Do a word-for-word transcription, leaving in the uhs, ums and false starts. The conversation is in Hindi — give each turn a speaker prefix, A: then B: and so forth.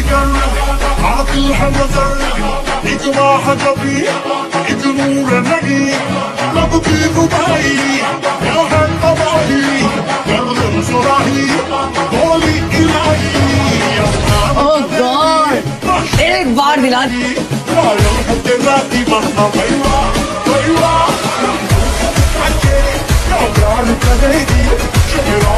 A: जिगर आदिल है नजर एक महाजबी एक नूर नहीं लब की रुबाई क्या है तबाही गर्दन सुराही गोली इलाही
B: ओह गॉड एक बार दिला
A: कायल है तेरा दीवाना भैया भैया क्या प्यार करेगी